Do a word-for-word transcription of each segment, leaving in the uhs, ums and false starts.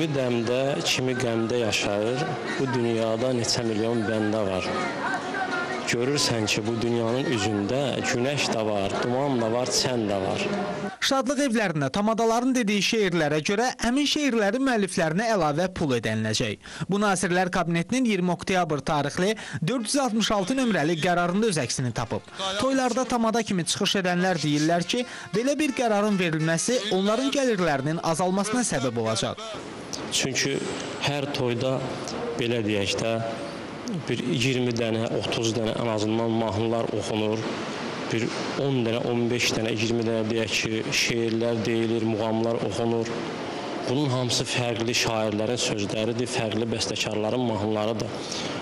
kimi dəmdə, kimi qəmdə yaşayır, bu dünyada neçə milyon bəndə var. Görürsən ki, bu dünyanın üzündə günəş də var, duman da var, çən də var. Şadlıq evlərində tamadaların dediyi şeirlərə görə həmin şeirlərin müəlliflərinə əlavə pul ödəniləcək. Bu Nazirlər Kabinetinin iyirmi oktyabr tarixli dörd yüz altmış altı nömrəli qərarında öz əksini tapıb. Toylarda tamada kimi çıxış edənlər deyirlər ki, belə bir qərarın verilməsi onların gəlirlərinin azalmasına səbəb olacaq. Çünki hər toyda belə deyək də bir iyirmi dənə, otuz dənə ən azından mahnılar oxunur. Bir on dənə, on beş dənə, iyirmi dənə deyək ki, şeirlər deyilir, muğamlar oxunur. Bunun hamısı fərqli şairlərin sözləridir, fərqli bəstəkarların mahnılarıdır.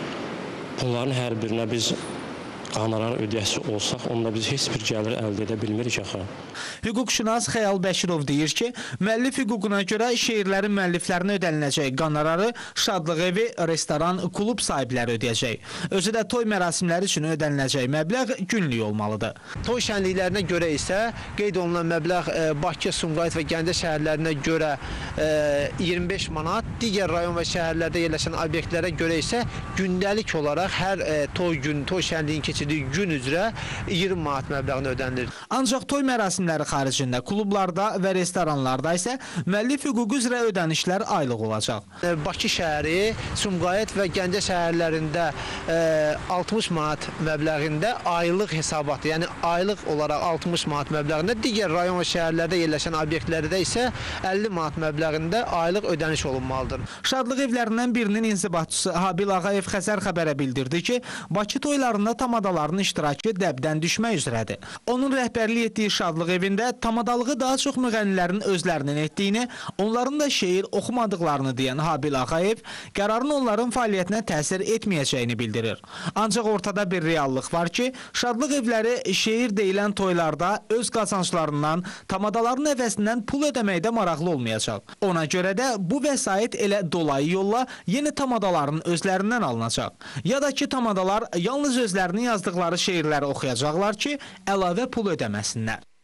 Bunların hər birinə biz qanarar ödəyəsi olsaq, onda biz heç bir gəlir əldə edə bilmirik axı. Hüquqşünas Xəyal Bəşirov deyir ki, müəllif hüququna görə şeirlərin müəlliflərinə ödəniləcək qanararı Şadlıq evi, restoran, klub sahibləri ödəyəcək. Özü də toy mərasimləri üçün ödəniləcək məbləğ günlük olmalıdır. Toy şənliklərinə görə isə qeyd olunan məbləğ Bakı, Sumqayıt və Gəncə şəhərlərinə görə iyirmi beş manat, digər rayon və şəhərlərdə yerləşən obyektlərə görə isə gündəlik olaraq hər toy gün, toy şənliyin keçirdiyi gün üzrə iyirmi manat məbləğini ödənilir. Ancaq toy mərasimləri xaricində, klublarda və restoranlarda isə müəllif hüququ üzrə ödənişlər aylıq olacaq. Bakı şəhəri, Sumqayıt və Gəncə şəhərlərində altmış manat məbləğində aylıq hesabatı, yəni aylıq olaraq altmış manat məbləğində, digər rayon və şəhərlərdə yerləşən obyektlərdə isə əlli manat məbləğində aylıq ödəniş olunmalıdır. Şadlıq evlərindən birinin inzibatçısı Habil Ağayev Xəzər xəbərə bildirdi ki, Bakı toylarında tamadaların iştirakı dəbdən düşmək üzrədir. Onun rəhbərlik etdiyi Şadlıq evində tamadalığı daha çox müğənnilərin özlərinin etdiyini, onların da şeir oxumadıqlarını deyən Habil Ağayev qərarın onların fəaliyyətinə təsir etməyəcəyini bildirir. Ancaq ortada bir reallıq var ki, Şadlıq evləri şeir deyilən toylarda öz qazanclarından tamadaların əvəzindən pul ödəməkdə maraqlı olmayacaq. Ona görə də bu vəsait elə dolayı yolla yeni tamadaların özlərindən alınacaq. Ya da ki, tamadalar yalnız özlərinin yazdıqları şeirləri oxuyacaqlar ki, əlavə pul ödəməsinlər.